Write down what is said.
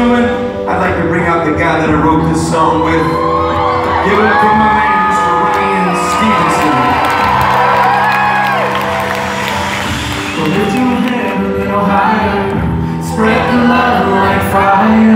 gentlemen, I'd like to bring out the guy that I wrote this song with. Give it up for my man, Mr. Ryan Stevenson. Well, lift your head a little higher, spread the love like fire.